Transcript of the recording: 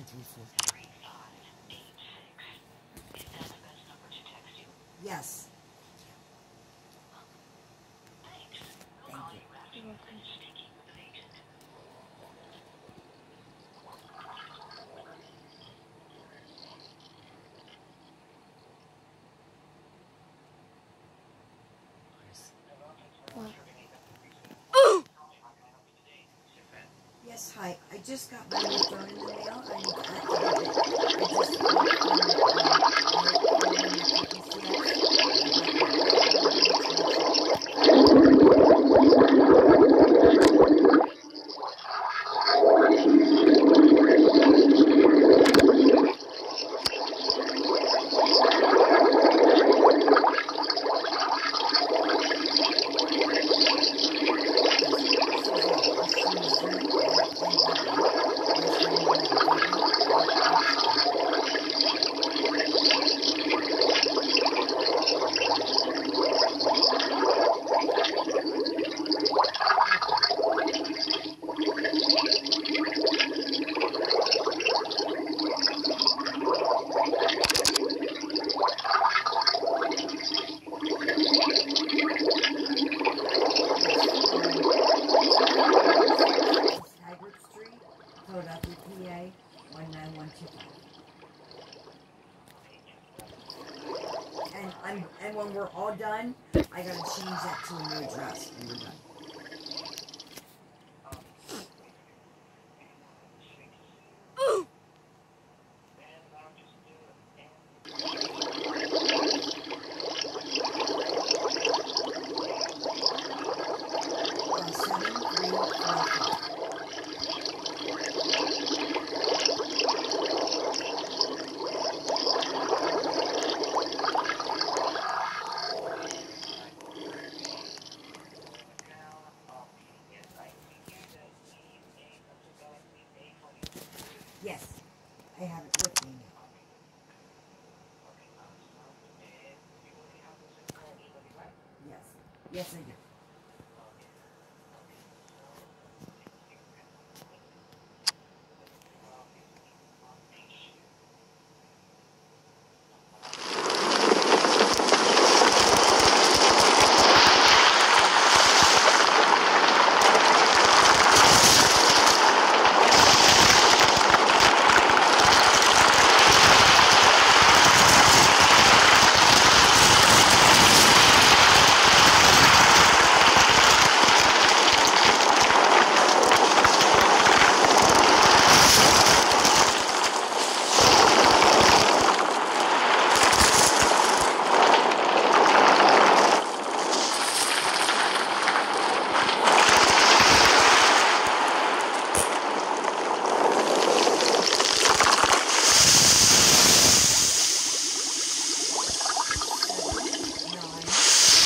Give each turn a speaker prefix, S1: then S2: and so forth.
S1: 934. Yes. Thank you.
S2: You're welcome. What?
S1: Yes, hi. I just got my new phone in the mail. I need to activate it. I just Philadelphia, PA 19125. And when we're all done, I gotta change that to a new address when we're done. Yes, I have it with me now. Yes, yes I do.